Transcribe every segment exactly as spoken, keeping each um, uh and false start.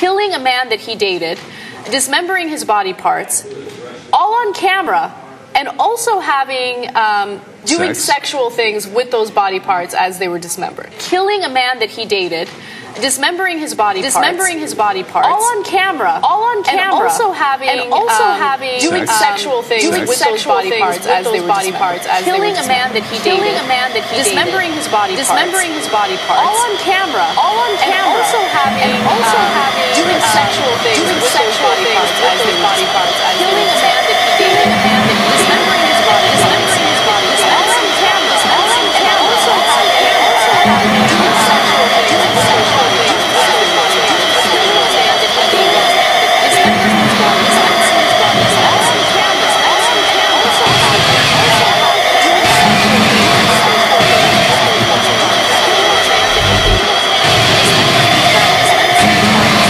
killing a man that he dated, dismembering his body parts, all on camera, and also having um, doing Sex. sexual things with those body parts as they were dismembered. Killing a man that he dated, dismembering his body dismembering parts, his body parts, all on camera, all on camera, and also having and also um, having doing Sex. sexual things Doing with those body parts as they were body parts as killing a man that he dated, killing a man that he dismembering his body dismembering his body parts, all on camera, all on camera, and also having and also um, having doing um, sexual things doing with those body parts as they body parts as killing a man that he dated, a man that dismembering his body dismembering his body all on camera, all on camera, and also having and also having doing sexual things with those body parts. Thank you.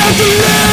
to live.